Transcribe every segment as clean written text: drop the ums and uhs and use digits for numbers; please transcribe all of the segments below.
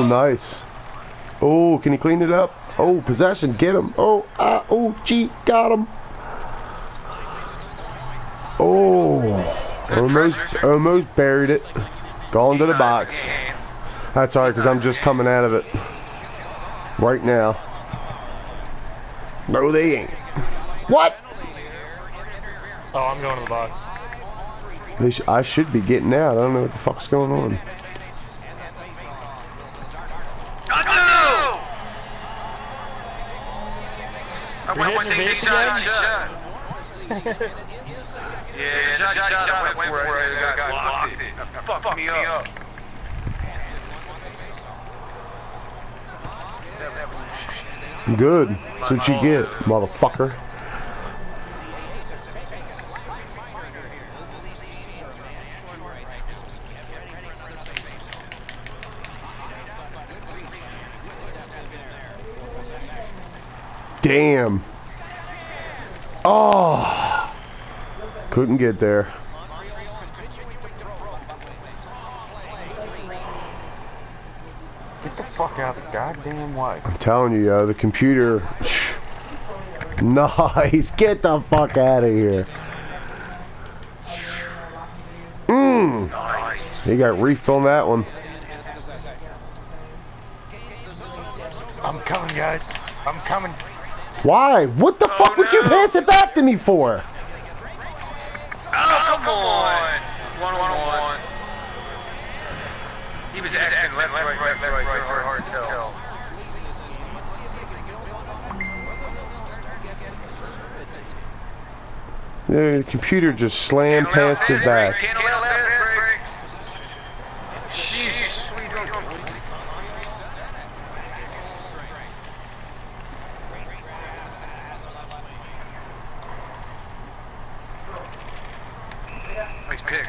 nice. Oh, can he clean it up? Oh, possession, get him. Oh, oh, gee, got him. Oh, almost buried it. Going to the box. That's alright, because I'm just coming out of it right now. No, they ain't. What? Oh, I'm going to the box. I should be getting out. I don't know what the fuck's going on. Yeah, shot, went for it, got blocked it. Fuck me up. Good. That's what you get, motherfucker. Damn. Oh. Couldn't get there. Get the fuck out of the goddamn way. I'm telling you, yo, the computer. Nice. Get the fuck out of here. Nice. He got refill on that one. I'm coming, guys. I'm coming. Why? What the fuck would you pass it back to me for? Oh, come on. 1-on-1. He was acting left, right, hard to tell. The computer just slammed past his back. Sheesh. What are you doing? Nice pick.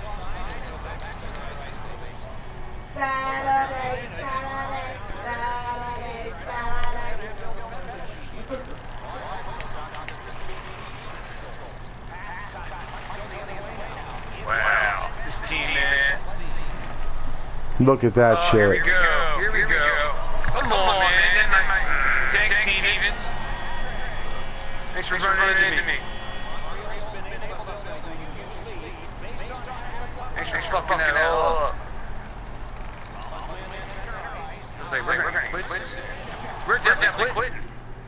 Wow, this team, man. Look at that shit. Here we go. Here we go. Come on, man. Thanks, Stevens. Thanks for running into me. Thanks for fucking that all up. We're gonna quit. We're definitely quitting.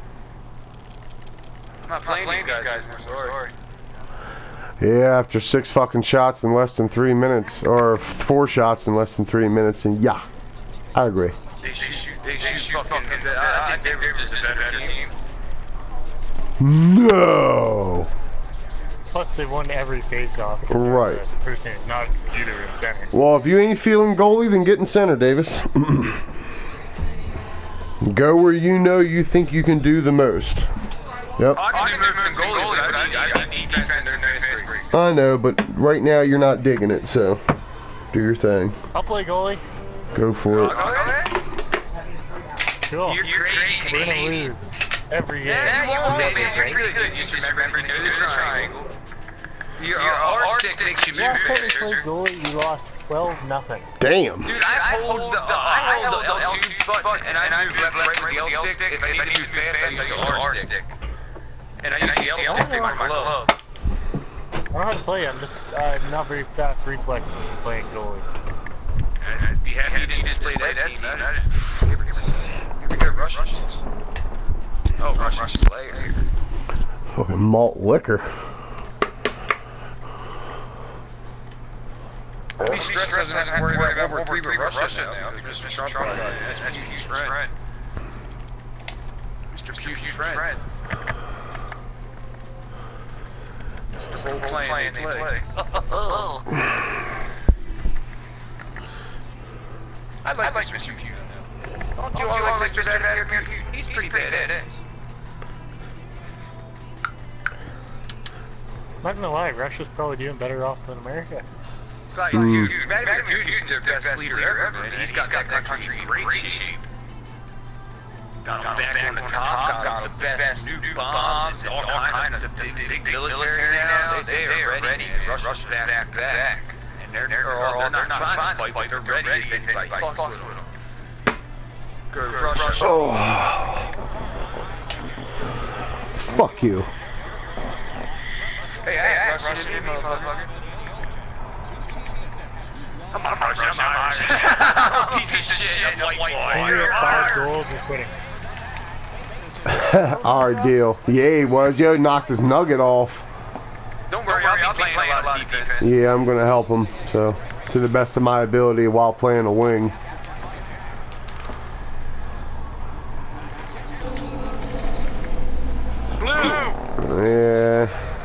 I'm not playing these guys. I'm sorry. Yeah, after 6 fucking shots in less than 3 minutes, or 4 shots in less than 3 minutes, and yeah, I agree. They shoot fucking. I think they were just a better team. No. Plus, they won every face-off. Right. Person, not a computer in center. Well, if you ain't feeling goalie, then get in center, Davis. Go where you know you think you can do the most. Yep. I can do moves and goalie, but I need defense and fast break. I know, but right now you're not digging it, so do your thing. I'll play goalie. Go for it. Cool. You're crazy. We're gonna lose every game. Yeah, you won't, man. You're good. Just remember to do the triangle. Your R-stick makes you move Last time we faster. played goalie, we lost 12-0. Damn. Dude, I hold the L2 button and I move left, right with the L stick. If I need to move fast, I use the R stick. And I use the L stick on my glove. I don't know how to play. I'm not very fast reflexes in playing goalie. I'd be happy to just play that team. Here we go, Russians. Oh, Russian Slayer. Fucking malt liquor. Be stressed doesn't have to worry about over 3 with Russia now. Because Mr. Trump that's Putin's friend. Mr. Putin's friend. It's the whole plan they play. I like Mr. Putin. Don't you all like Mr. Vladimir Putin? He's pretty badass. Not gonna lie, Russia's probably doing better off than America. Dude, Vladimir Putin's their best leader ever, man. He's got that country in great shape. Got them back on the top, got the best nuke bombs, and all kind of big military now. They are ready. Russia's back. And they're not trying to fight, but they're ready if anybody fucks with them. Go Russia. Oh. Fuck you. Hey, Russian, motherfucker. I'm Irish. Piece of shit, I'm white boy. We're at 5 goals, we're quitting. Our deal. Yeah, he was. Yo, knocked his nugget off. Don't worry, I'll be playing a lot of defense. Yeah, I'm gonna help him. So, to the best of my ability while playing a wing. Blue! Yeah.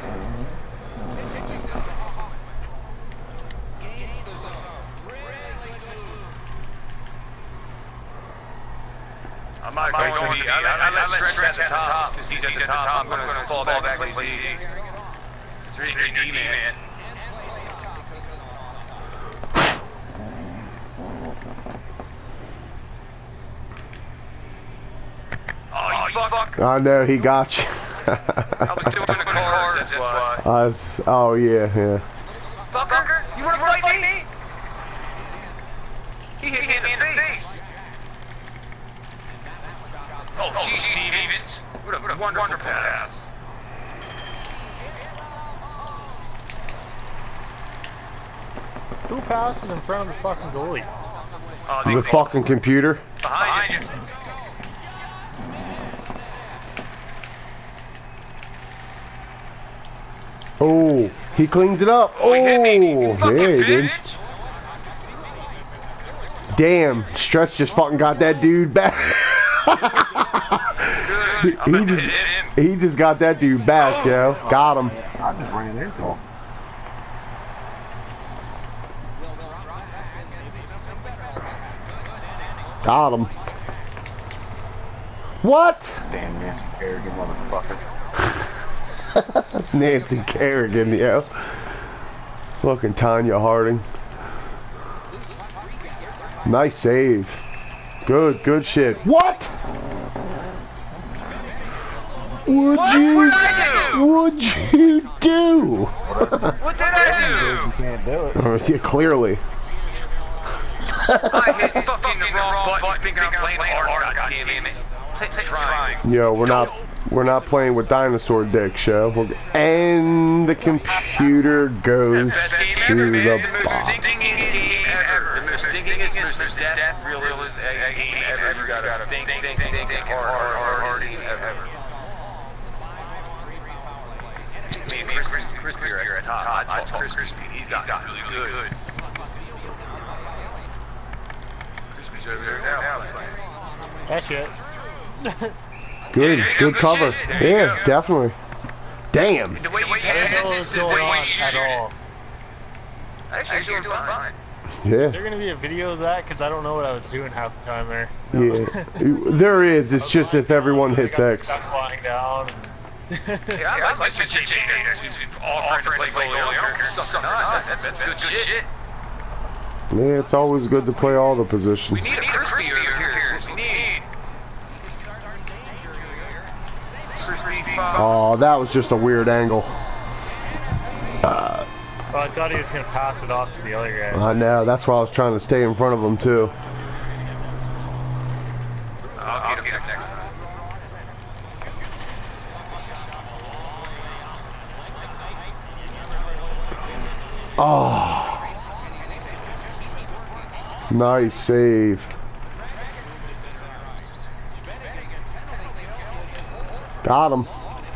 I'm not going to be. I let Stretch at the top. Since he's at the top, I'm going to fall back and play D. It's really good D, man. Oh, you fuck. I know, he got you. I was doing the cards, that's why. Oh, yeah. Fucker, you want to fight me? He hit me in the face. Oh, jeez, Stevens. What a wonderful pass. Who passes in front of the fucking goalie? The fucking computer. Behind you. Oh, he cleans it up. Oh, he hit me, you yeah, fucking he did. bitch. Damn, Stretch just fucking got that dude back. he just got that dude back, yo. Got him. I just ran into him. Got him. What? Damn Nancy Kerrigan motherfucker. That's Nancy Kerrigan, yo. Fucking Tanya Harding. Nice save. Good shit. What? What'd you do? What did I You can't do it. Yeah, clearly. I hit fucking the wrong button, thinking I'm playing hard, goddammit. Trying. Yo, we're not playing with dinosaur dick, show. And the computer goes to the box. The most stingingest, most death realist game ever. You gotta think hard ever. Me and Crispy are at top. I talk Crispy. He's got really good. Crispy's over there now. That shit. Good cover. Yeah, definitely. Damn. The way you I didn't know what was going on at all. Actually, you're doing fine. Yeah. Is there gonna be a video of that? Because I don't know what I was doing half the time there. Yeah. There is. It's just if everyone hits I got X. stuck lying down. Yeah, I like the JJ there. He's offering to play goalie. I don't care. That's good shit. Yeah, it's always good to play all the positions. We need a Crispy over here. That's what we need. Oh, that was just a weird angle. Well, I thought he was gonna pass it off to the other guy. I know. That's why I was trying to stay in front of him too. I'll get him next time. Oh, nice save. Got him.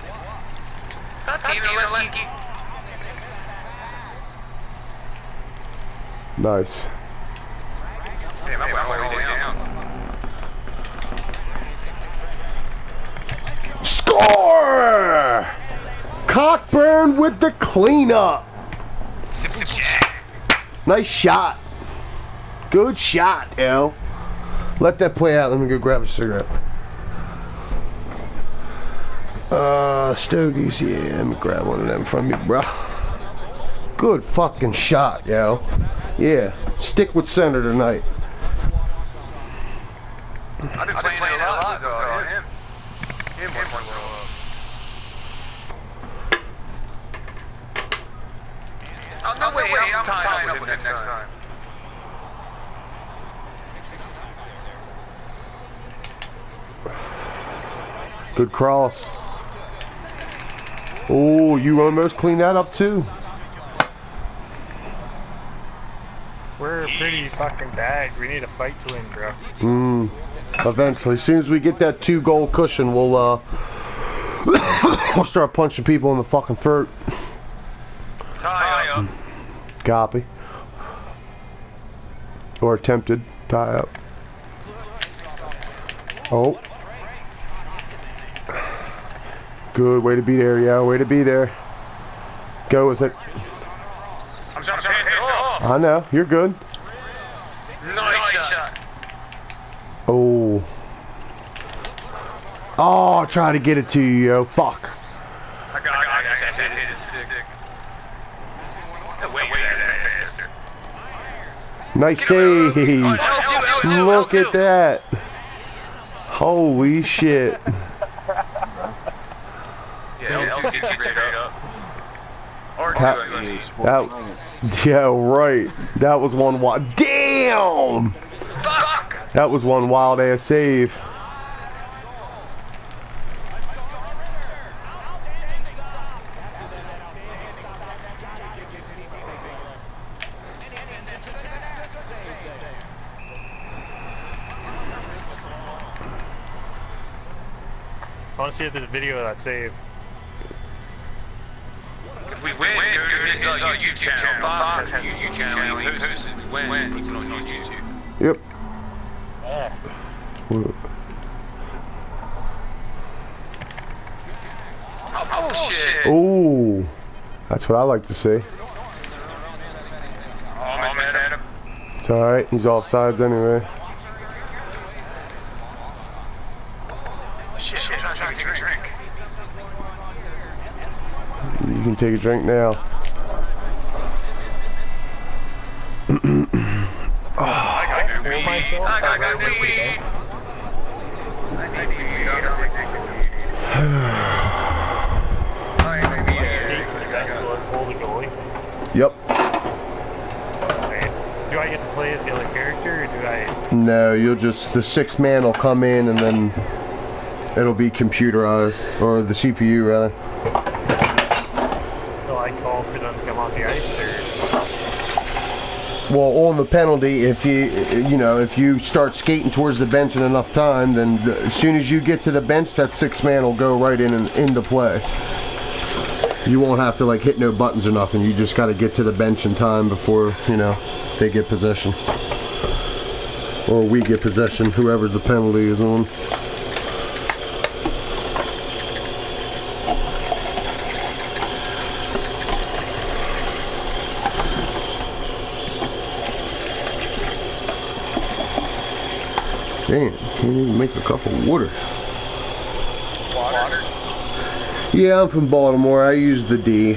Nice. Damn, I'm way down. Score! Cockburn with the cleanup. Simple Jack. Nice shot. Good shot, yo. Let that play out. Let me go grab a cigarette. Stogies, yeah, let me grab one of them from you, bro. Good fucking shot, yo. Yeah, stick with center tonight. I've been playing it a lot with him. Him one Oh, no way, I'm tying up with him next time. Good cross. Oh, you almost cleaned that up too. We're pretty fucking bad. We need a fight to win, bro. Eventually, as soon as we get that 2-goal cushion, we'll we'll start punching people in the fucking throat. Tie up. Copy. Or attempted tie up. Oh. Good way to be there, yeah. Way to be there. Go with it. I'm trying to pass it off. I know. You're good. Nice shot. Oh. Oh, try to get it to you, yo. Fuck. I hit his stick. Wait, bastard. Nice save. Look at that. Holy shit. Yeah, L2 straight up. Yeah, right. That was one wild. Damn! Fuck! That was one wild ass save. I want to see if there's a video of that save. If we win, go to his YouTube channel. Fox has a YouTube channel. He posts it. If we win, he's on YouTube. Yep. Yeah. Oh, shit. Ooh. That's what I like to see. Almost had him. It's alright. He's offsides anyway. Shit, I'm trying to take a drink. You can take a drink now. I got Pull myself. I got right into weed. that. Skate to the next one. Pull the goalie. Yep. Okay. Do I get to play as the other character, or do I? No, you'll just, the 6th man will come in and then it'll be computerized, or the CPU rather. So I call for them to come off the ice, or? Well, on the penalty, if if you start skating towards the bench in enough time, then as soon as you get to the bench, that 6th man will go right in and into play. You won't have to like hit no buttons or nothing. You just got to get to the bench in time before they get possession, or we get possession, whoever the penalty is on. Damn, can't even make a cup of water. Water? Yeah, I'm from Baltimore. I use the D.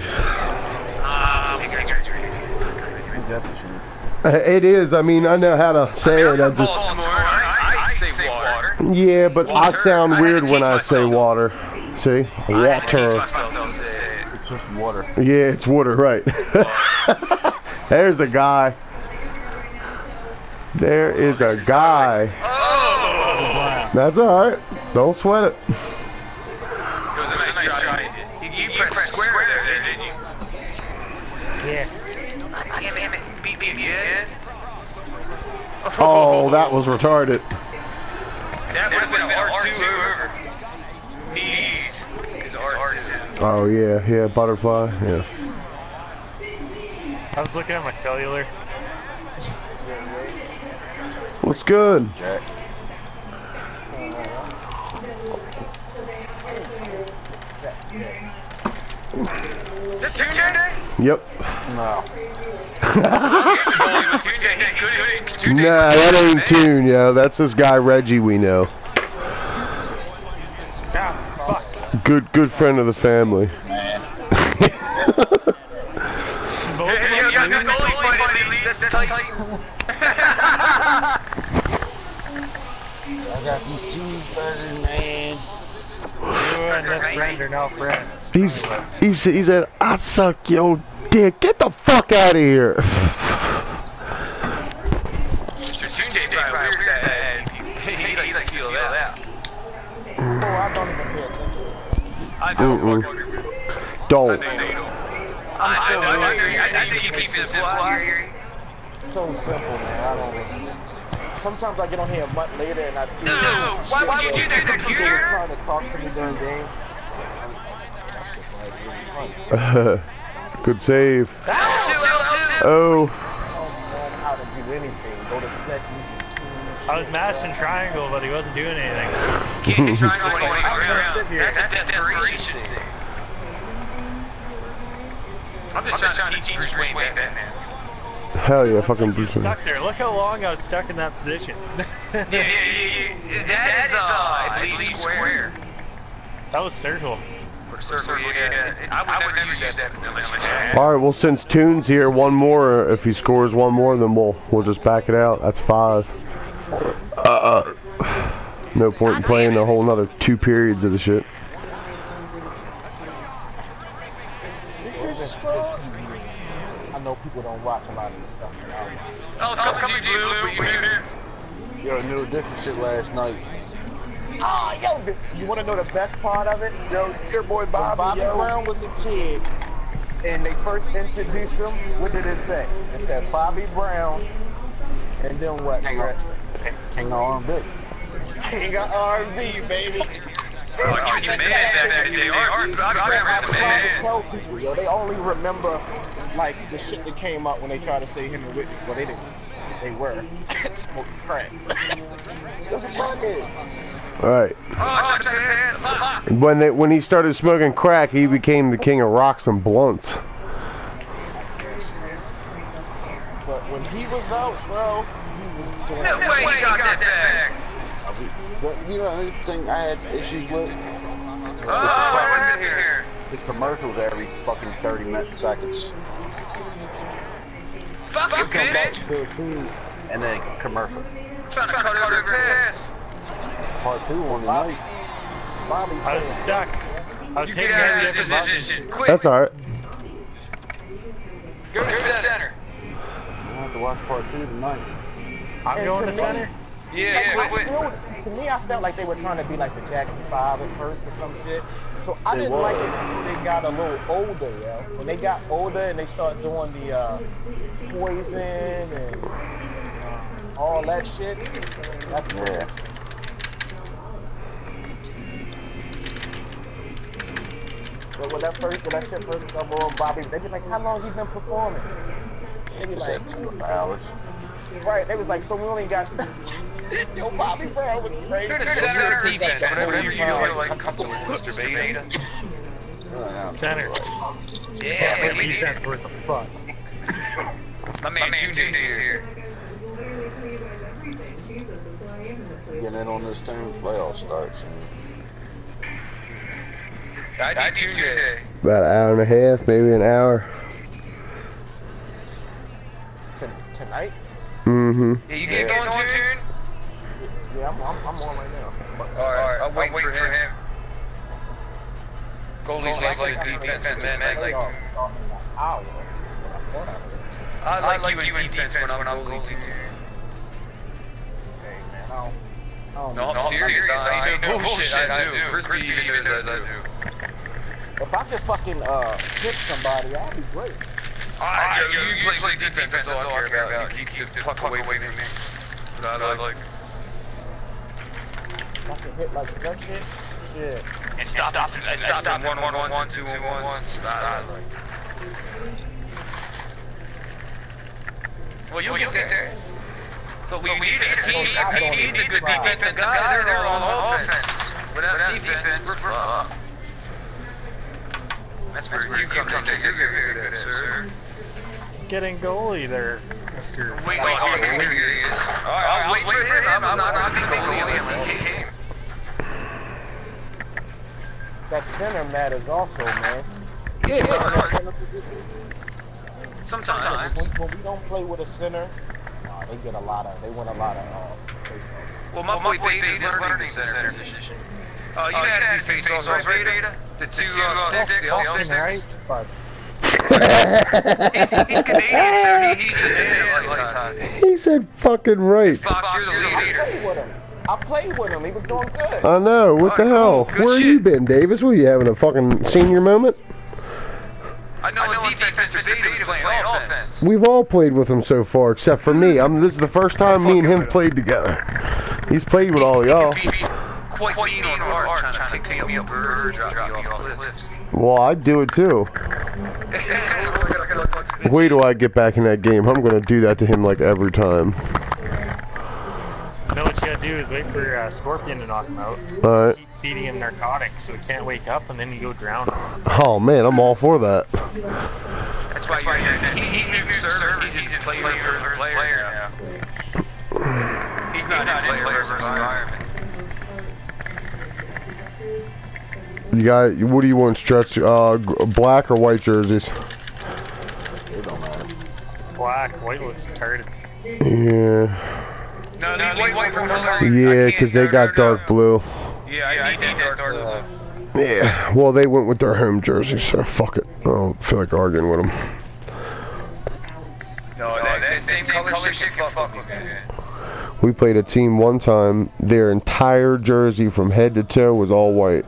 It is. I mean, I know how to say it. I just. I say water. Yeah, but I sound weird when I say water. See? Water. It's just water. Yeah, it's water, right. There's a guy. There is a guy. Oh! That's alright. Don't sweat it. It was a nice try. You pressed square there, didn't you? Yeah. Damn it. Beat me again. Oh, that was retarded. That would have been an R2 over. Knees is R2. Oh, yeah, butterfly, yeah. I was looking at my cellular. What's good? Jack. Is that Tuesday? Yep. No. Nah, that ain't Tune, yo. That's this guy Reggie we know. Ah, fuck. Good friend of the family. Both of us So I got these cheeseburgers, man. You and this friend are now friends. He said, I suck your dick. Get the fuck out of here. Mr. Tuesday probably weird that he likes to feel that. I don't even pay attention to it. I know. Don't. I think you keep this fly. So simple, man. I don't really. Sometimes I get on here a month later and I see. No, why would you do that, people computer? trying to talk to me during games. That shit like really funny. Good save. L2. Oh. Man, how to do anything. Go to settings and tools. I was mashing triangle, but he wasn't doing anything. Can't try to Just like, I'm gonna sit here. That's desperation. I'm just trying to teach Bruce Wayne Batman. Hell yeah, fucking He's Bruce Wayne. stuck there. Look how long I was stuck in that position. Yeah. That is, I believe, square. That was circle. Circle, yeah. I would never use that unless you had. All right, well, since Toon's here, one more. If he scores one more, then we'll just back it out. That's 5. No point in playing a whole another 2 periods of the shit. I know people don't watch a lot of this stuff. Oh, it's coming to you, Blue. You here? Yo, knew different shit last night. Oh, yo, you want to know the best part of it? Yo, your boy Bobby Brown was a kid, and they first introduced him. What did it say? It said Bobby Brown, and then what? King of R&B. King of R&B, baby. Oh, you mad that they are. I try to tell people, yo, they only remember like the shit that came out when they tried to say him and Whitney, but they didn't. They were smoking crack. That's what fuck is. All right. When he started smoking crack, he became the king of rocks and blunts. But when he was out, bro, he was doing. No way he got that back. But you know, anything I had issues with. Oh, what happened here? His commercials every fucking 30 seconds. Fucking bitch! Good food, and then commercial. Trying to cut over the pass. Part 2 on the night. Bobby, I was stuck. I was You hitting get out every of this different button. position. Quick. That's all right. Go to the center. I have to watch part 2 tonight. I'm And going to to me- center. Yeah, To me, I felt like they were trying to be like the Jackson 5 at first or some shit. So I didn't like it until they got a little older, yo. When they got older and they started doing the poison and all that shit, that's yeah. But when that shit first come on, Bobby, they be like, how long you been performing? They be like, 2 hours. Right, they was like, so we only got. Yo, Bobby Brown was crazy. Go to center defense. Whatever you feel like comfortable with, Mr. Beta. Center. Yeah, That we need defense it. worth a fuck. My man June is here. Getting in on this team, playoff starts. I do Tuesday. About an hour and a half, maybe an hour. Tonight? Mm-hmm. Yeah, you get going, June? Yeah, I'm on right now. Alright, I'll wait for him. Goalies like defense, man. Like, I like you in defense when I'm goalie too. Hey, man, No, I'm serious. I know bullshit. I do. Crispy even knows I do. if I could fucking hit somebody, that'd be great. You play defense. That's all I care about. You keep the puck away from me. But I like. If I could hit like that shit. And stop 1-1-1, 2-1-1. Well, you'll get there. But we need a team. He needs a good defensive guy. They're all on offense. Without defense, we're fucked. That's where you come in. You're good at, sir. Getting goalie there, Mr. Wait, here he is. Alright, I'll wait for him. I'm not going to be goalie unless he came. That center matters also, man. Yeah, In that center position. sometimes. When we don't play with a center, they win a lot of face-offs. Well, my boy Beta is learning the center position. You had a few face-offs, right, Beta? The two sticks, Austin Wright, but He's Canadian, so he's Canadian. He said fucking right. Fox, you're the leader. I played with him. He was doing good. I know. What the hell? Cool. Good Where shit. you been, Davis? What, you having a fucking senior moment? I know defense, Mr. Beta was playing offense. We've all played with him so far, except for me. This is the first time me and him played together. He's played with all of y'all. Quite keen on art, trying to pick me up birds or drop me off cliffs. Well, I'd do it too. Wait till I get back in that game. I'm gonna do that to him like every time. You know what you gotta do is wait for Scorpion to knock him out. Alright. Keep feeding him narcotics so he can't wake up, and then you go drown him. Oh man, I'm all for that. That's why he's new servers, he's in player now. He's not in player's environment. You got, what do you want, Stretch? Black or white jerseys? Black, white looks retarded. Yeah. No, white from color. Yeah, because they got dark blue. Yeah, I need that dark blue. Yeah, well, they went with their home jerseys, so fuck it. I don't feel like arguing with them. No, that same color shit can fuck with me. We played a team one time, their entire jersey from head to toe was all white.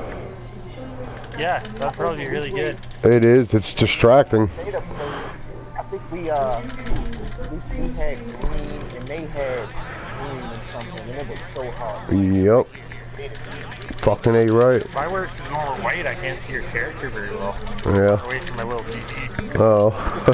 Yeah, that'd probably be really good. It is, it's distracting. I think we had green and they had green and something, and it was so hard. Yep. Fucking A right. If I wear this more white, I can't see your character very well. Yeah. Away from my little TV. Oh.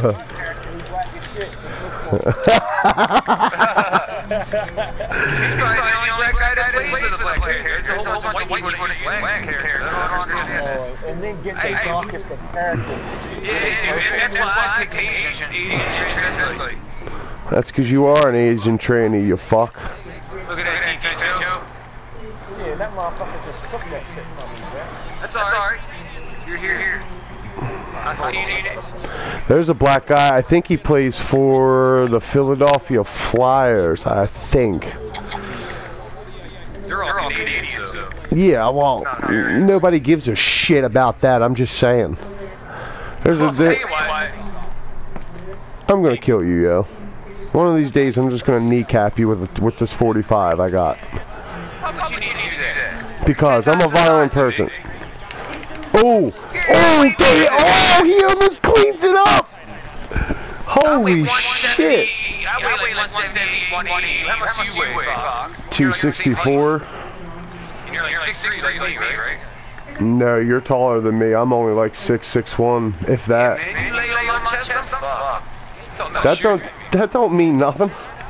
And then get the darkest of characters. That's why I pick Asian translate. That's because you are an Asian trainee, you fuck. Look at that defense, Joe. Yeah, that motherfucker just took that shit from me, man. That's alright. You're here. I see you need it. There's a black guy, I think he plays for the Philadelphia Flyers, I think. They're all Canadians, though. Yeah, well, nobody gives a shit about that, I'm just saying. There's a... I'm gonna kill you, yo. One of these days, I'm just gonna kneecap you with this 45 I got. How come you need to do that? Because I'm a violent person. Oh! Oh, damn! Oh, he almost cleans it up! Holy shit! I weigh like 170, 180. How much do you weigh, Fox? 264. You're like 6'3", like me, right? No, you're taller than me. I'm only like 6'1", if that. Man, you lay on my chest, I'm fucked. That don't mean nothing.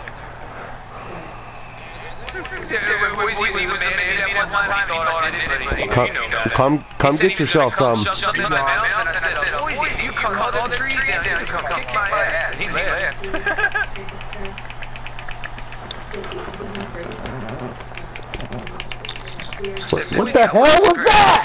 Come get yourself some. You cut all the trees down, you come kick my ass. He laughed. What the hell was that?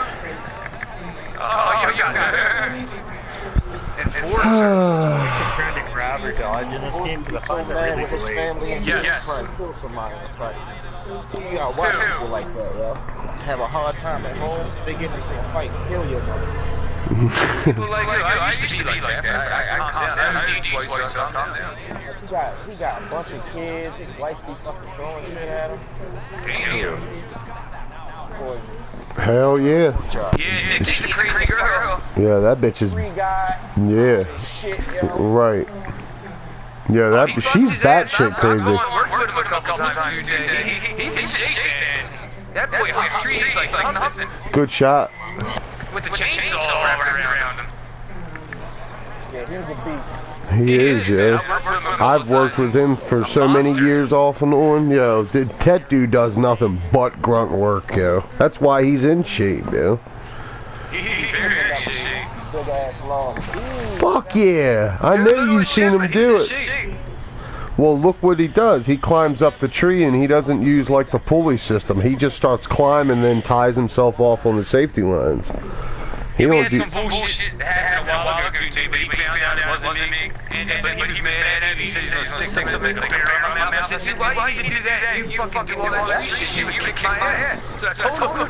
Oh, you got it. Enforcer. I'm trying to grab or dodge in this game because I find that really with his great. family and shit, Yes. trying to kill somebody in this fight. You gotta watch people like that, yo. Have a hard time at home, they get into a fight and kill your mother. People like you, I used to be like that. I calm down. I DG twice, so I calm down. He got a bunch of kids, his wife be fucking throwing shit at him. Damn. Boy, Hell yeah. Yeah, Nick's the crazy girl. Yeah, that bitch is. free guy, Yeah. shit, yo. Right. Yeah, she's batshit crazy. I've worked with him a couple times, dude. He's in shape, man. That boy hops trees like nothing. Good shot. With the chainsaw wrapped around him. Yeah, he's a beast. He is, yo. I've worked with him for so many years off and on, yo. That dude does nothing but grunt work, yo. That's why he's in shape, yo. He's very in shape. Big ass long. Fuck yeah. I know you've seen him do it. Well, look what he does. He climbs up the tree and he doesn't use like the pulley system. He just starts climbing and then ties himself off on the safety lines. He We don't had do. some bullshit that happened a while ago, too, but he found out it wasn't me. But he was mad at me. He said he's gonna stick something like a bear in my mouth. I said, why you do that? You fucking do all that shit. You would kick my ass. So I told him.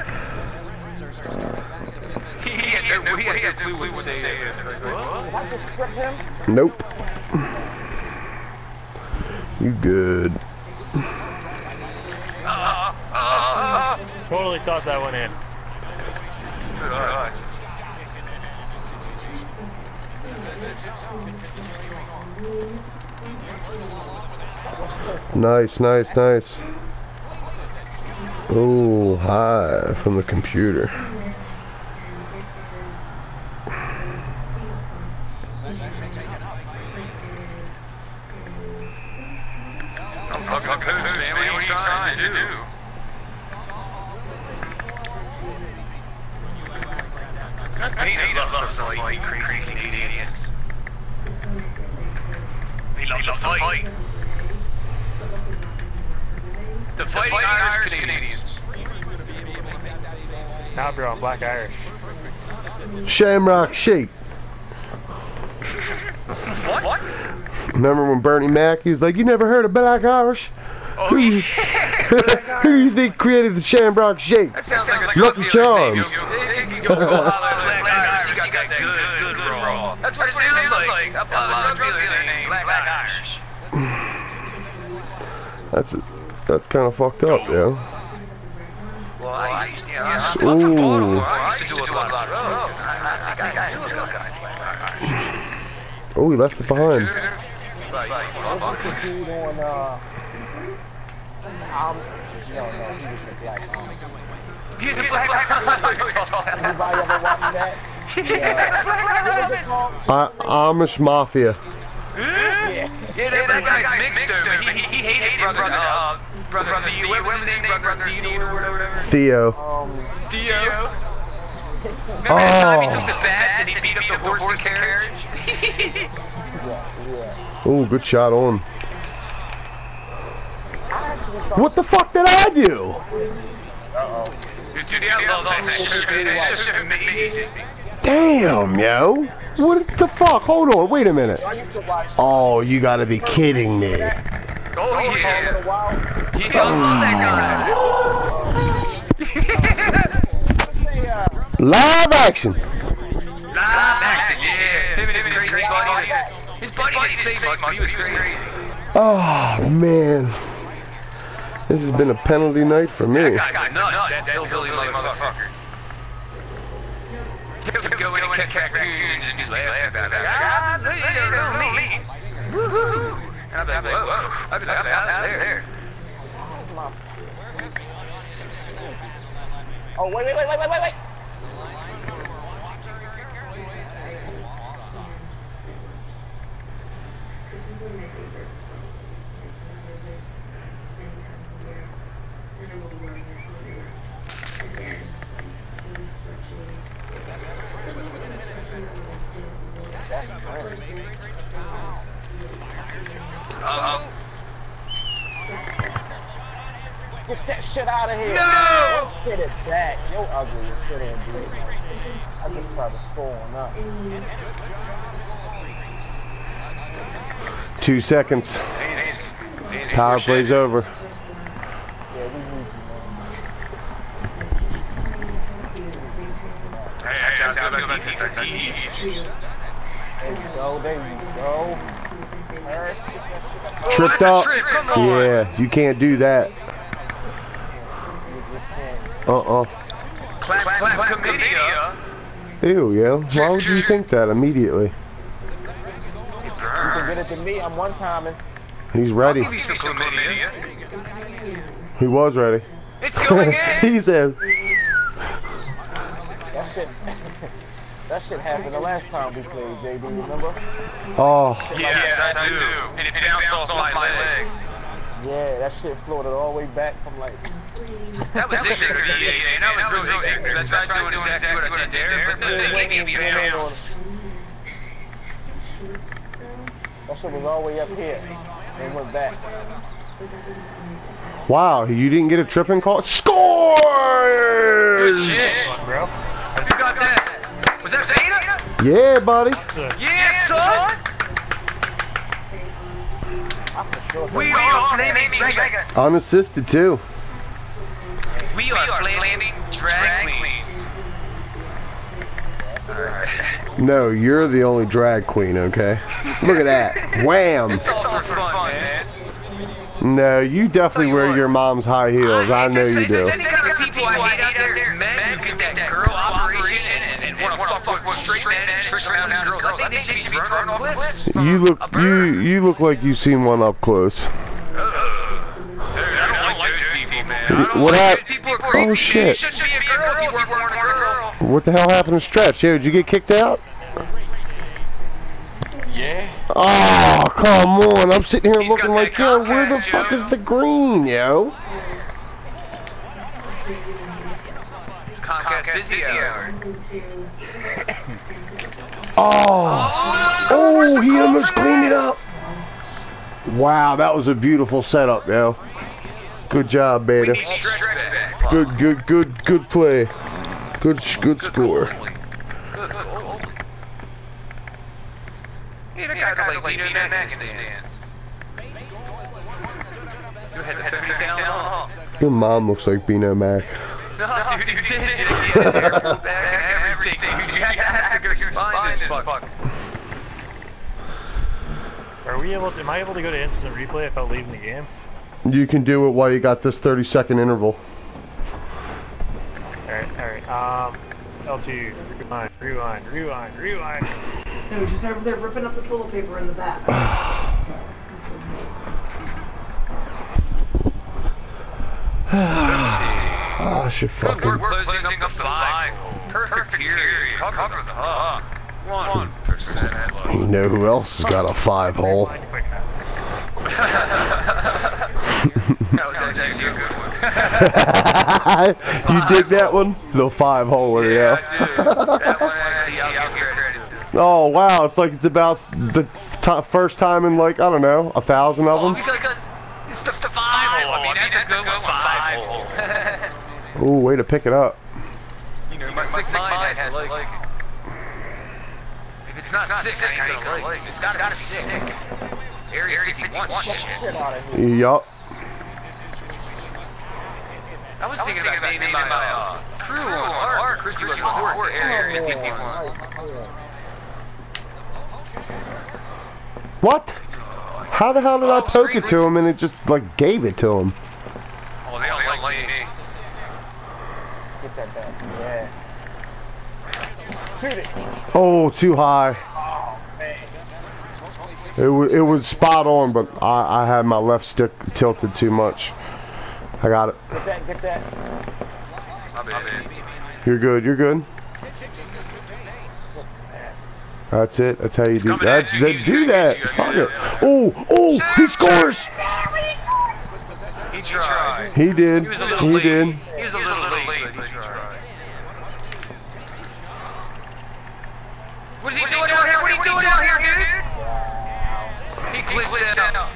He had no clue what to say. Did I just trip him? Nope. You good. Totally thought that went in. Nice, nice, nice. Oh, hi from the computer. I'm talking about man. What are you trying to do? They love to fight, crazy Canadians. They love to fight. The fighting Irish Canadians. Now we're on Black Irish. Shamrock Shake. What? Remember when Bernie Mac, he was like, you never heard of Black Irish? Oh, yeah. Who do you think created the Shamrock Shake? That sounds like a Lucky Charms. Go Black Irish, you got that good raw. That's what it sounds like. A lot of drug dealer named Black Irish. That's kind of fucked up, yo. Well, I used to do a lot of drugs. I knew a guy. Oh, he left it behind. What's the dude on, no, he was the Black Army. He's the Black Irish. Anybody ever watch that? What was it called? Amish Mafia. Yeah, that guy's mixed over. He hated brother Theo. Theo. Remember that time he took the bat and he beat up the horse and carriage? Oh, good shot on. What the fuck did I do? Dude, I love that shit, man. It's just amazing. Damn, yo. What the fuck? Hold on, wait a minute. Oh, you gotta be kidding me. Oh, yeah. He love that guy. Live action. Live action, yeah. Him and his crazy buddy. His buddy didn't say much, but he was crazy. Oh, man. This has been a penalty night for me. That guy's nuts, that hillbilly motherfucker. He would go in and catch raccoons and just laugh about it. Ah, you know me. Woohoo! And I'd be like, whoa. I'd be like, I'm out there. Oh, wait. That's crazy. Get that shit out of here. No! Get it back. Yo, ugly as shit in, dude. I just tried to score on us. 2 seconds. Power play's over. Yeah, we need you, man. There you go. Harris, get that shit up. Tripped up. Yeah, you can't do that. You just can't. Clap, chlamydia. Ew, yo. Why would you think that immediately? You can get it to me. I'm one-timing. He's ready. I'll give you some chlamydia. He was ready. It's going in. He said. That shit happened the last time we played, JD, remember? Oh. Yeah, I do. And it bounced off my leg. Yeah, that shit floated all the way back from like... That was ignorant, man. That was real ignorant. I tried doing exactly what I did there, but they gave me a bounce. That shit was all the way up here and went back. Wow, you didn't get a tripping call? Scores! Good shit, bro. Who got that? Was that Zeta? Yeah, buddy. Yeah, son! We are flaming dragon. Unassisted, too. We are flaming drag queens. Alright. No, you're the only drag queen, okay? Look at that. Wham! It's all for fun, man. No, you definitely wear your mom's high heels. I know you do. There's any kind of people I frisk around girls. I think they should be thrown off cliffs. You look like you've seen one up close. I don't like those people, man. What happened? People are creepy. Oh shit! You shouldn't be a girl if you weren't born a girl. What the hell happened to Stretch? Yo, did you get kicked out? Yeah. Oh, come on! I'm sitting here He's looking got like, that yo, where the compass, fuck yo. is the green, yo? It's Comcast busy hour. Oh, he almost cleaned it up. Wow, that was a beautiful setup, yo. Good job, Beta. We need stretch back. Good play. Good score. Good goal. Yeah, that guy like Vito Mac in the stands. Go ahead, Tony down. Your mom looks like Bino Mac. No, dude, he did. He had his hair pulled back and everything. Dude, you have to go find this fuck. Am I able to go to instant replay if I leave in the game? You can do it while you got this 30-second interval. Alright. L2, rewind. No, just over there ripping up the toilet paper in the back. Oh, shit, Good fucking. work closing up the 5. Perfect period. Cover the hub. 1%. You know who else has got a 5-hole? That was actually a good one. You dig that one? The 5-holer, yeah. I do. That one actually, I'll give credit. Oh, wow, it's like it's about the first time in, like, I don't know, 1,000 of them. It's the 5-hole. I mean, that's a good one. 5-hole. Ooh, way to pick it up. You know, my 6 mind has to like it. If it's not 6, I ain't gonna like it. It's gotta be 6. Area 51 shit. Yup. I was thinking about naming my crew on Ark. Christy was report Area 51. What? How the hell did I poke it to him and it just, like, gave it to him? Oh, they don't like me. Get that back. Yeah. Shoot it. Oh, too high. It was spot on, but I had my left stick tilted too much. I got it. Get that. I'm in. You're good. That's it. That's how you do that. Do that. Fuck it. Oh, he scores. He tried. He did. He was a little late. He was a little late, but he tried. What is he doing out here? What are you doing out here, dude? He glitched out.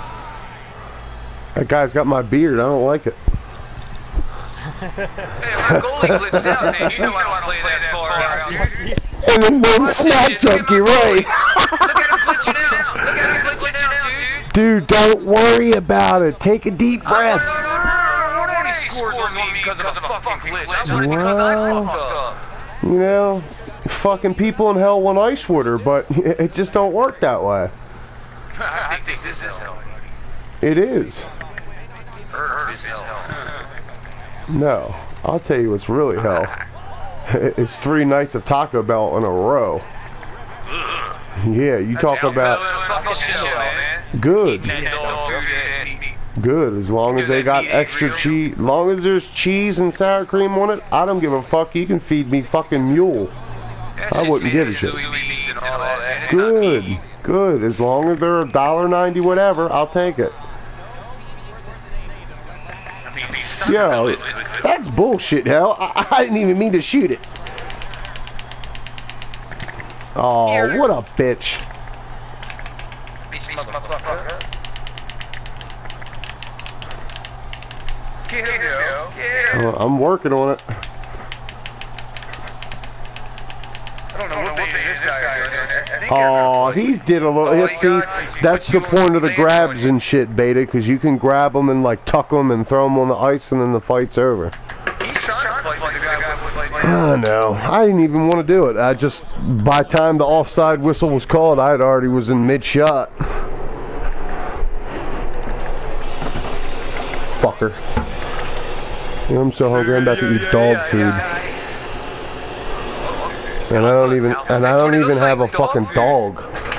That guy's got my beard. I don't like it. Hey, my goalie glitched out, man. You know I don't play that far out, dude. And then snap junkie, right? Look at him glitching out. Look at him glitching out, dude. Dude, don't worry about it. Take a deep breath. No. Nobody scores on me because of a fucking glitch. I won it because I fucked up. You know, fucking people in hell want ice water, but it just don't work that way. I think this is hell. It is. Earth is hell. No, I'll tell you what's really hell. It's 3 nights of Taco Bell in a row. Yeah, you talk about good. Good, as long as they got extra cheese. As long as there's cheese and sour cream on it, I don't give a fuck. You can feed me fucking mule. I wouldn't give a shit. Good. As long as they're $1.90 whatever, I'll take it. Yo, that's bullshit, hell. I didn't even mean to shoot it. Oh, what a bitch. I'm working on it. I don't know what this guy. Oh, he did a little. See, that's the point of the grabs and shit, Beta, because you can grab them and like tuck them and throw them on the ice, and then the fight's over. He's trying to fight the guy. I know. I didn't even want to do it. I just, by the time the offside whistle was called, I already was in mid-shot. Fucker. You know, I'm so hungry. I'm about to eat dog food. And I don't even have a fucking dog.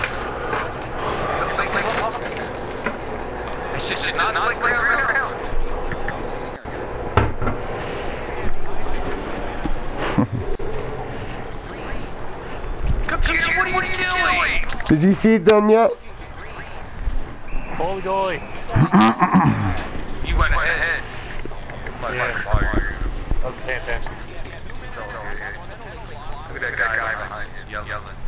It's just not like around. Computer, what are you doing? Did you feed them yet? Holy dolly. You went ahead. Yeah. I wasn't paying attention. Look at that guy behind you yelling.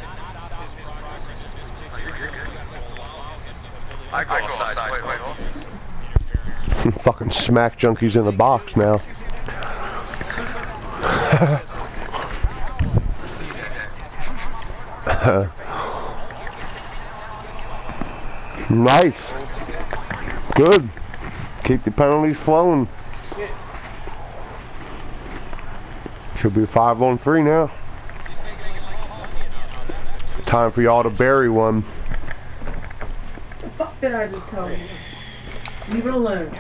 I go outside. Wait. Fucking smack junkies in the box now. Nice. Good. Keep the penalties flowing. Should be 5-on-3 now. Time for y'all to bury one. The fuck did I just tell you? Leave it alone.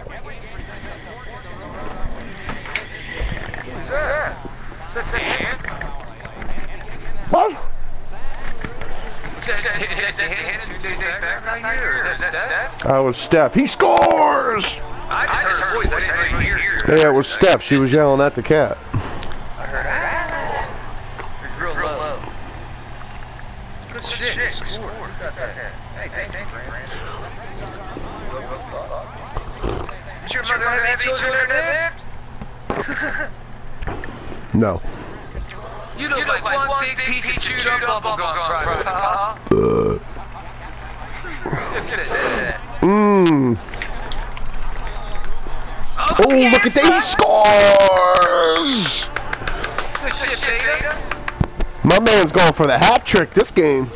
Who's that? Is that Dan? What? Is that Dan 2 days back right here? Is that Steph? That was Steph. He scores! I just heard her voice. I didn't even hear her. Yeah, it was Steph. She was yelling at the cat. I heard real low. Good shit. Score. Hey, thanks, Brandon. Did your mother have children in there? No. You look like one big piece of chewed up bubblegum, private pal. Mmm. Oh, look at that. He scores! Good shit, Beta. My man's going for the hat trick this game.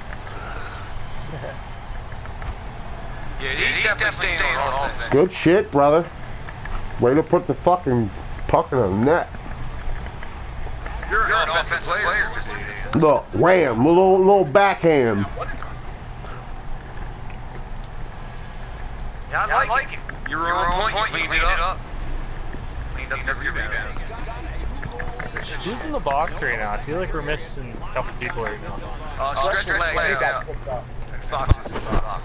Yeah, he's definitely staying on offense. Good shit, brother. Way to put the fucking puck in the net. You're an offensive player. Look, wham, little backhand. Yeah, I like it. You're on point, you cleaned it up. Cleaned up the rebound. Who's in the box right now? I feel like we're missing a couple people right now. Stretch your leg out. And Fox is in the box.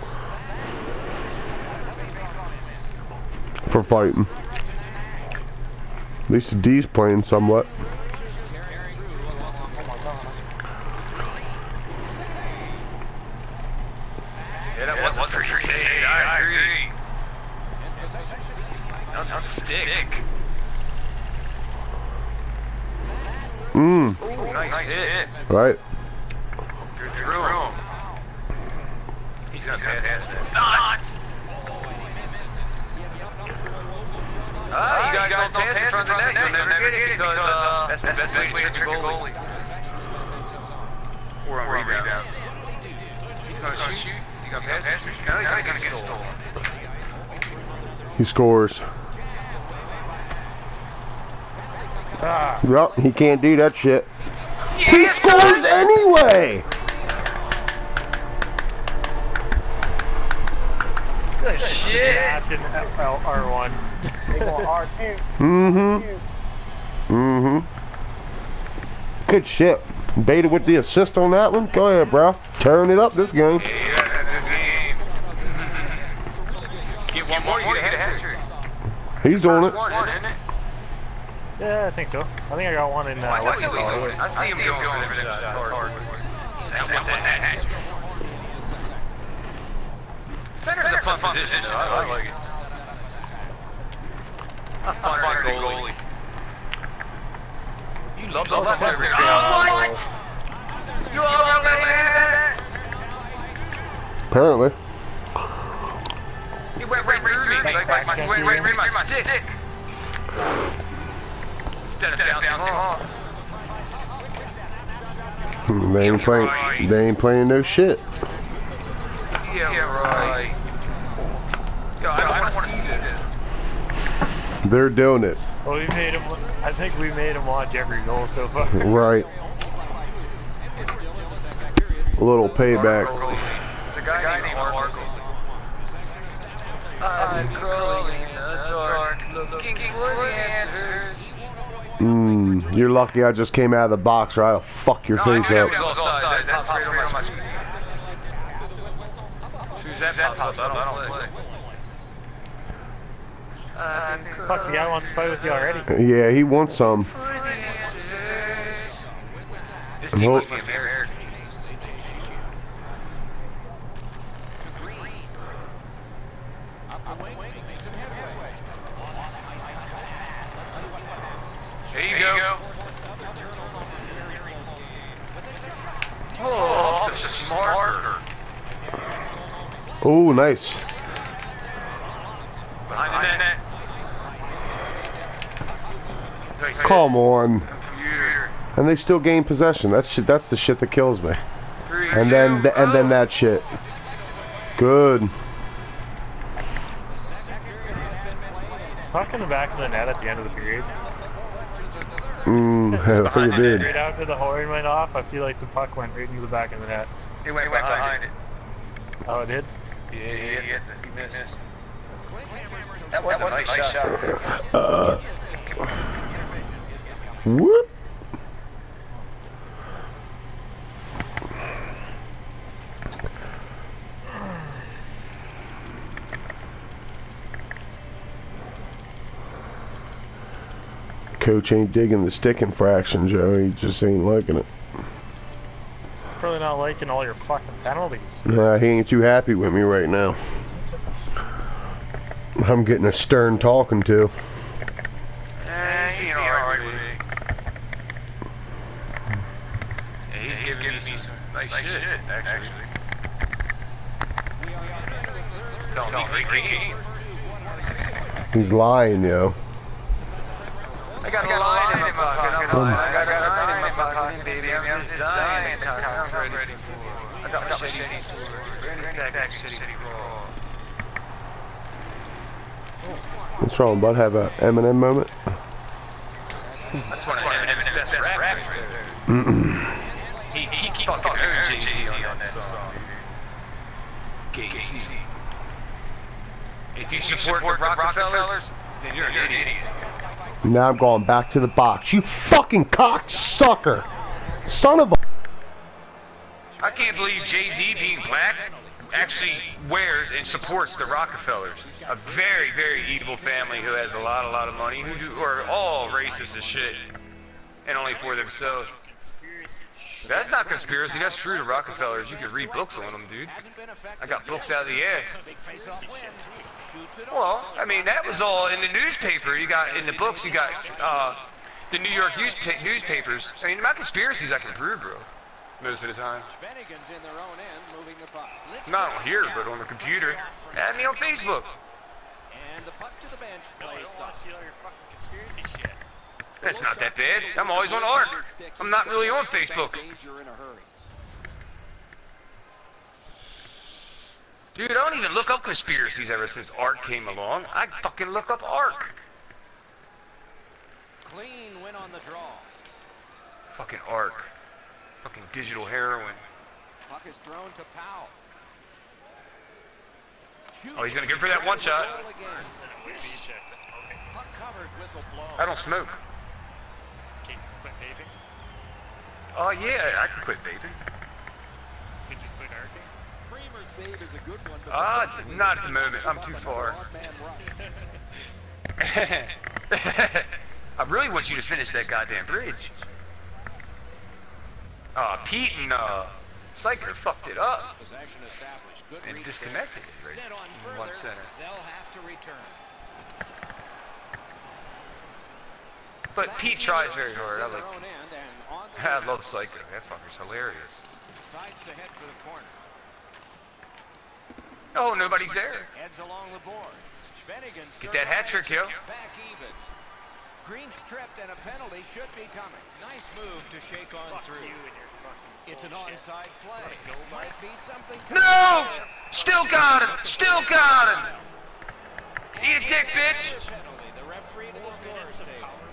For fighting. At least the D's playing somewhat. Yeah, that was for sure. I agree. That was a stick. Mmm. Ooh, nice hit. Right. Good throw. He's gonna pass that. Not! You guys don't pass in front of the net, you'll never get it because that's the best way to trick a goalie. Or on rebounds. He's gonna shoot. You gonna pass it? Now he's gonna get stolen. He scores. Ah, Yup, he can't do that shit. He scores anyway! Good just shit. mashing R1. They going R2. Mm-hmm. Good shit. Beta with the assist on that one. Go ahead, bro. Turn it up this game. Yeah, that's a game. Get one more, you get a hat trick. He's doing it. One, isn't it? Yeah, I think so. I think I got one in I what's his see called. him going for that hard. That hat trick. Center's a fun position, though. I like it. I'm funner than goalie. You love the left every Texas time. guy. What? You all around that? Apparently. He went right through me. Like right through my stick. Instead of bouncing off. They ain't playing no shit. Yeah, right. Yo, I want to see this. They're doing it. Well, I think we made him watch every goal so far. Right. A little payback. The guy named Marco. I'm crawling in the dark, looking for the answers. You're lucky I just came out of the box, or I'll fuck your face That up. was offside. That popped right on my screen. As soon as that pops up, I don't play. Fuck, the guy wants to fight with you already. Yeah, he wants some. This team must be American. There you go. Oh, off the marker. Oh, nice. Behind the net. Nice. Come on. Computer. And they still gain possession. That's shit. That's the shit that kills me. 3, And 2, then oh. that shit. Good. It's puck in the back of the net at the end of the period. I think it did. Right after the horn went off, I feel like the puck went right into the back of the net. He went behind it. Oh, it did? Yeah, he missed. That was a nice shot. Whoop. Coach ain't digging the sticking fraction, Joe. He just ain't liking it. Probably not liking all your fucking penalties. Nah, he ain't too happy with me right now. I'm getting a stern talking to. He ain't alright with me. Yeah, he's giving me some nice shit, actually. Don't be great game. He's lying, yo. I got a line in my pocket. I got a line in my pocket, baby. I'm just dying. I'm ready for. I got my shitty sword. Ready to attack City Hall. What's wrong, bud? Have a Eminem moment? That's one of Eminem's best rap right there. He fucking owned Jay-Z on that song. KC. If you support the Rockefellers, then you're an idiot. Now I'm going back to the box. You fucking cocksucker! Son of a... I can't believe Jay-Z, being black, actually wears and supports the Rockefellers. A very, very evil family who has a lot of money, who are all racist as shit. And only for themselves. That's not conspiracy, that's true to Rockefellers. You can read books on them, dude. I got books out of the air. Well, I mean, that was all in the newspaper. You got, in the books, you got, the New York newspapers. I mean, my conspiracies I can prove, bro. Most of the time. Not on here, but on the computer. Add me on Facebook. And the puck to the bench. No, I don't want to see all your fucking conspiracy shit. That's not that bad. I'm always on ARC. I'm not really on Facebook. Dude, I don't even look up conspiracies ever since ARC came along. I fucking look up ARC. Clean win on the draw. Fucking ARC. Fucking digital heroin. Puck is thrown to Powell. Oh, he's gonna go for that one shot. Puck covered, whistle blown. I don't smoke. Can you quit vaping? Oh yeah, I can quit vaping. Did you quit arcing? Creamer's save is a good one, but Not at the moment. I'm too far. I really want you to finish that goddamn bridge. Pete and Psycho fucked it up Possession established. Good and reach. disconnected it right Sent on in one further. center. They'll have to return. But Pete tries very hard. In their own end and on the I wing. love Psycho. That fucker's hilarious. Decides to head for the corner. Oh, nobody's there. Heads along the boards. Schwennigan Get that hat trick, yo. back even. Green's tripped and a penalty should be coming. Nice move to shake on Fuck through. you and your fucking It's an bullshit. onside play. Go, Might be something. No! Still got him! Still got him! Eat a dick, bitch! Penalty. The referee to the scorer's Some table. power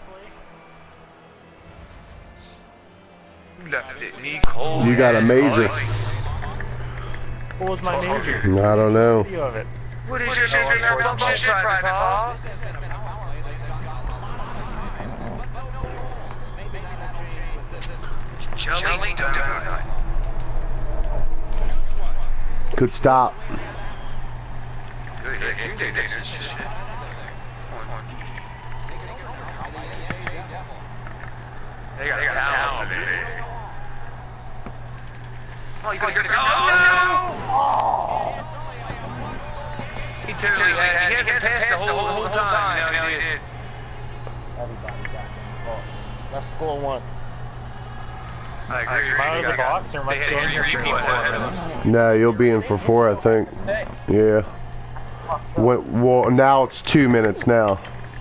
play? Left it knee cold. You got a major. What was my major? I don't know. Video of it. What is your malfunction, Private Paul? Jelly donut. Good stop. Good hit. You did this shit. They got talent, baby. Oh, you gotta go. Oh, no! He totally had to pass the whole time. You know, he did. Everybody got that ball. Let's score one. I agree. Am I out of the box or am I still in here for 4 minutes? No, you'll be in for 4, I think. Yeah. Well, now it's 2 minutes now.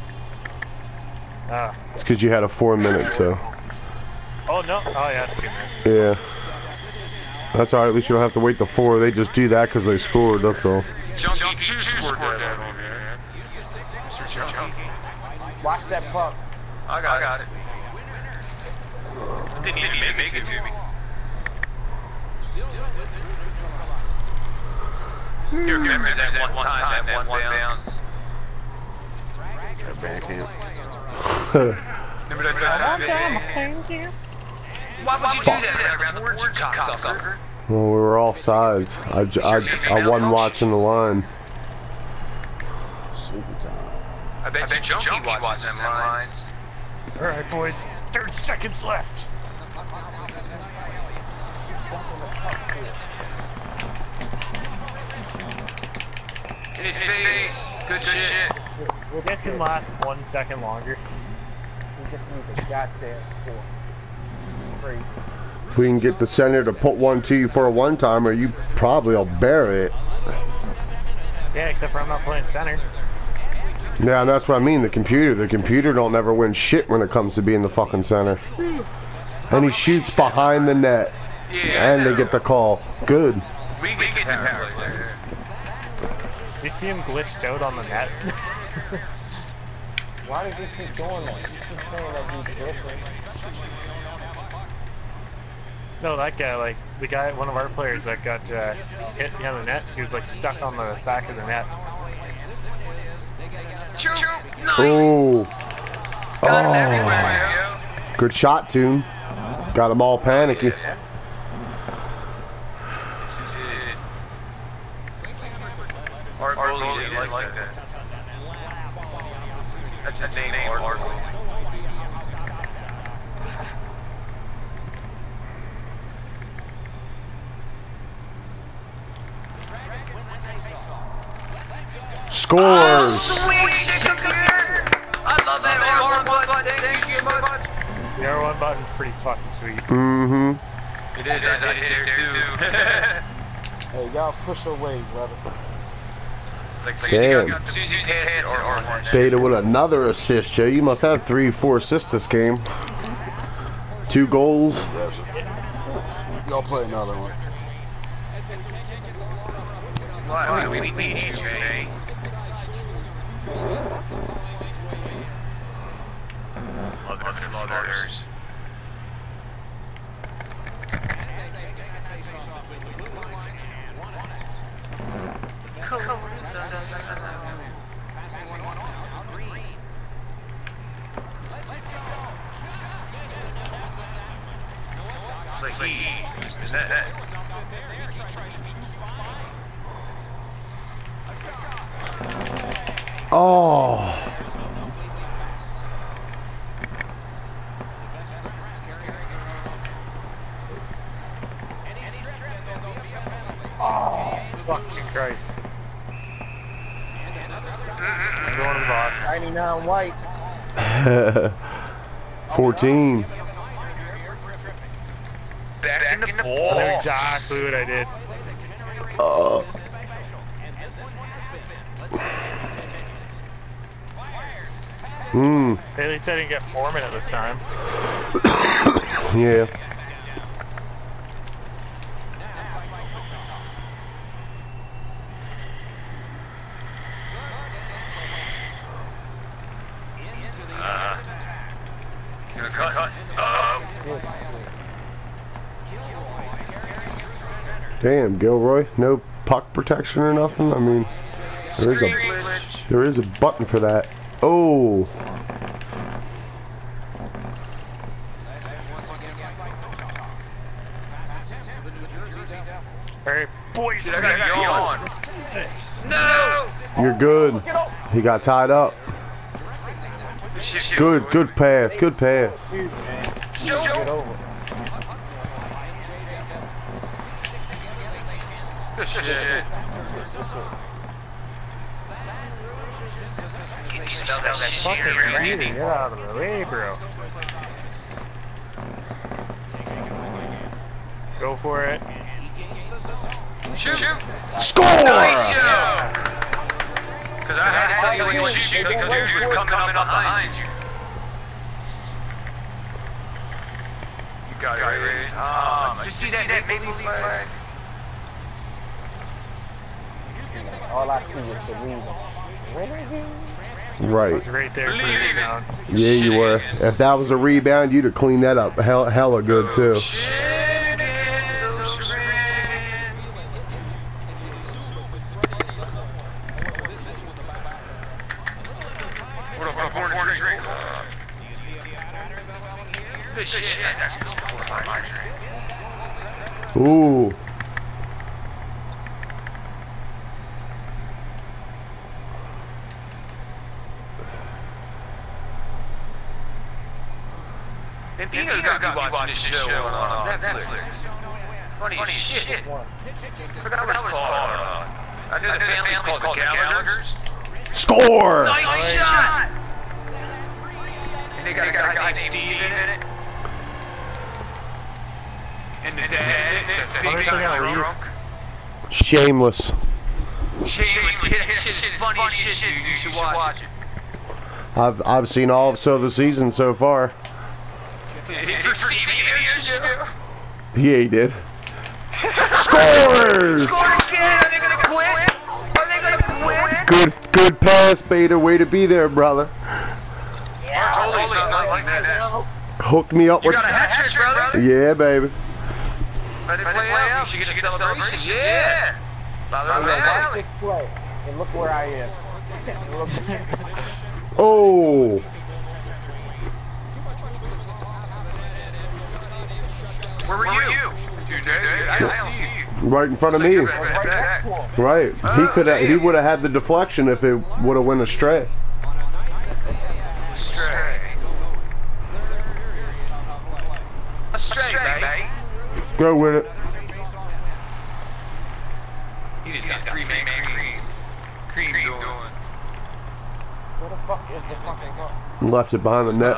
Ah. It's because you had a 4 minute, so. Oh, no. Oh, yeah, it's 2 minutes. Yeah. That's alright, at least you don't have to wait the 4. They just do that because they scored, that's all. Junkie scored that on there. Mr. Junkie. Watch that puck. I got it. Didn't even make it to me. You remember that one time, that one bounce? That's backhand. Remember that time? Thank you. Why would you do that around the board, you cocksucker? Well, we were all sides. I wasn't watching the line. Super time. I bet you Junkie watches them lines. Alright, boys. 30 seconds left. In his face. Good shit. This can last 1 second longer. We just need the goddamn score. This is crazy. If we can get the center to put one to you for a one-timer, you probably will bury it. Yeah, except for I'm not playing center. Yeah, and that's what I mean, the computer don't ever win shit when it comes to being the fucking center. And he shoots behind the net. Yeah, and they get the call. Good. We get the power play. You see him glitched out on the net? Why does he keep doing that? He keeps saying that he's glitching. No, that guy, like, the guy, one of our players that got hit behind the net, he was, like, stuck on the back of the net. Oh. Got him everywhere, yo. Good shot, Toon. Got them all panicky. Art goalie didn't like that. That's his name, Art goalie. Scores! Sweet shit, computer! I love that R1 button. Thank you so much. The R1 button's pretty fucking sweet. Mm-hmm. It is. I hit it there too. Hey, y'all push away, brother. Like, Damn. as soon as you hit or R1. Beta with another assist, Joe. You must have 3-4 assists this game. 2 goals. Y'all play another one. Why? We need you, man. Mothers. It's like is that? Oh. Fucking Christ. I'm going to the box. 99 white. 14. Back in the I know ball. exactly what I did. At least I didn't get Foreman at this time. Yeah. Cut. Damn, Gilroy. No puck protection or nothing? I mean, there is a button for that. Oh. Alright, boys, Dude, I got yawn. let's do this. No! You're good. He got tied up. Shit. Good pass. Good pass. Dude, man. Show. Get over. Good shit. Smell that shit. Fucking easy, get out of the way, bro. Go for it. Shoot. Score! Nice show! Because I had to tell you when you shoot, because dude was coming up behind you. You got it right. Did you see that Maple Leaf flag? All I see is the reason. I Right. was right there for the rebound. Yeah, you were. If that was a rebound, you'd have cleaned that up hella good too. What up, corner drink? Good shit. That's Ooh. And Pino's got me watching this show on Netflix. Funny as shit. Forgot what it's called. I knew the family's called the Gallagher's. Score! Nice shot! And they got a guy named Steve in it. And the dad, that's a big guy drunk. Shameless. Shameless. That shit is funny as shit, dude. You should watch it. I've seen all of the season so far. Yeah, he did. Scores! Score again! Are they gonna quit? Are they gonna quit? Good pass, Beta. Way to be there, brother. Yeah, totally not like that. Hooked me up You with. got a hat trick, brother? Yeah, baby. Let it play out. You should get a celebration. Yeah! Watch this play, and look where I am. Oh. Where were you? Dude, I don't see you. Right in front of me. I was right next to him. Right. He would have had the deflection if it would have went astray. Astray, mate. Go with it. He just got three-man cream going. Where the fuck is the fucking goal? Left it behind the net.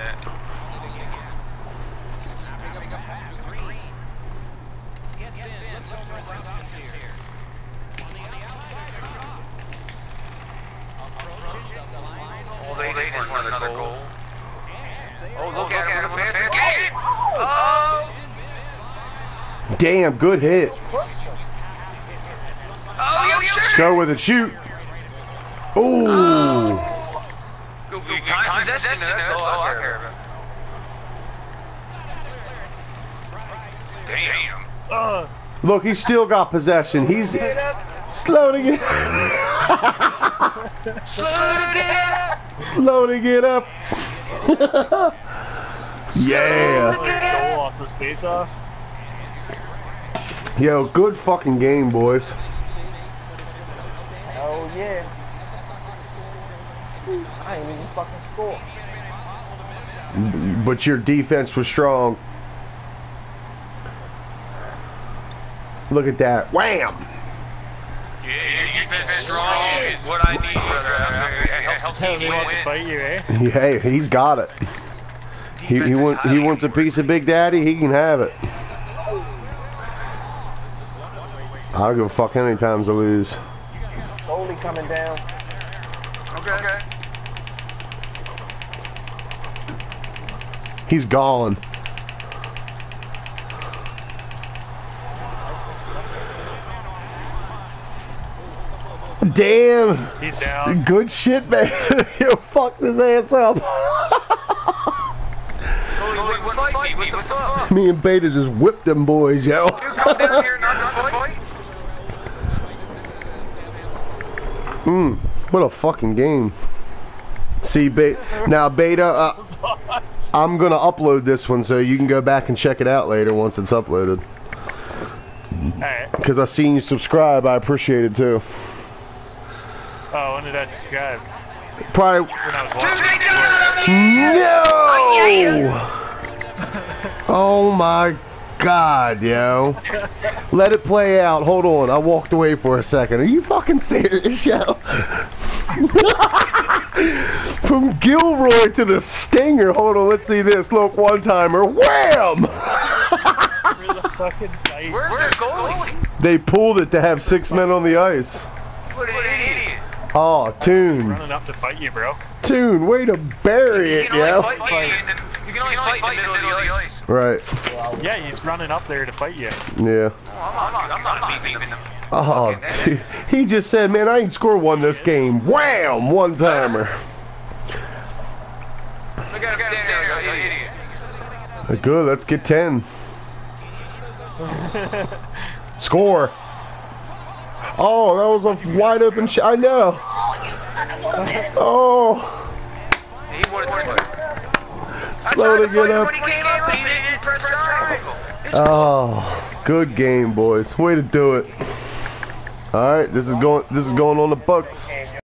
Oh, they just want another goal. Oh, look at him. Oh! Damn, good hit. Oh, you Go with it, shoot. Ooh. Good time possession, that's all I care about. Damn. Look, he's still got possession. He's sloading it. Loading it up. Yeah. Goal off this face off. Yo, good fucking game, boys. Oh yeah. I ain't even fucking score. But your defense was strong. Look at that. Wham! Yeah, you've been strong. Is what I need, brother. Help the team He wants to win. fight you, eh? Hey, he's got it. He wants a piece of Big Daddy, he can have it. I'll go fuck how many times I lose. Slowly coming down. Okay. He's gone. Damn. He's down. Good shit, man. You fucked his ass up. Fight me, what the fuck? Me and Beta just whipped them boys, yo. You come down here and not fight? What a fucking game. See, now Beta, I'm gonna upload this one so you can go back and check it out later once it's uploaded. Alright. Because I seen you subscribe. I appreciate it too. Oh, when did I subscribe? Probably. When I was watching. No! Oh my God, yo. Let it play out. Hold on. I walked away for a second. Are you fucking serious, yo? From Gilroy to the Stinger. Hold on. Let's see this. Look, one-timer. Wham! Where's their goalie? They pulled it to have 6 men on the ice. What an idiot. Oh, Toon. Running up to fight you, bro. Toon, way to bury it, yo. You can only fight in the middle of the ice. Right. Yeah, he's running up there to fight you. Yeah. I'm not beating him. Oh, dude. He just said, man, I ain't scored one this game. Wham! One-timer. Look at him standing there, you idiot. Good, let's get 10. Score. Oh, that was a wide open shot. I know. Oh. He wanted to play. Slow to get up. When he came up, he didn't press triangle. Oh, good game, boys. Way to do it. All right, this is going on the Bucks.